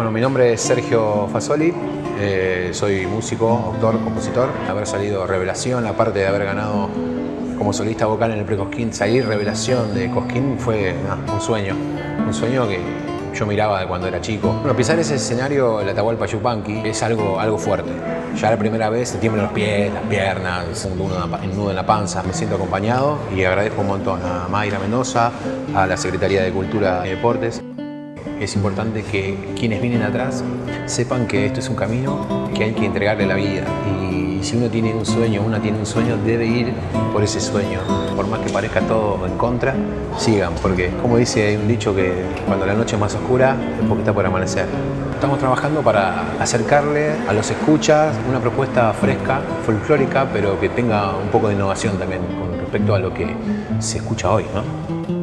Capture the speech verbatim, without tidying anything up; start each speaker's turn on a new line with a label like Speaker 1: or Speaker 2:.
Speaker 1: Bueno, mi nombre es Sergio Fasoli, eh, soy músico, autor, compositor. Haber salido Revelación, aparte de haber ganado como solista vocal en el Pre-Cosquín, salir Revelación de Cosquín fue no, un sueño, un sueño que yo miraba de cuando era chico. Bueno, pisar ese escenario, el Atahualpa Yupanqui, es algo, algo fuerte. Ya la primera vez se tiemblan los pies, las piernas, un nudo en la panza. Me siento acompañado y agradezco un montón a Mayra Mendoza, a la Secretaría de Cultura y Deportes. Es importante que quienes vienen atrás sepan que esto es un camino que hay que entregarle la vida. Y si uno tiene un sueño, una tiene un sueño, debe ir por ese sueño. Por más que parezca todo en contra, sigan. Porque, como dice, hay un dicho que cuando la noche es más oscura es porque está por amanecer. Estamos trabajando para acercarle a los escuchas una propuesta fresca, folclórica, pero que tenga un poco de innovación también con respecto a lo que se escucha hoy, ¿no?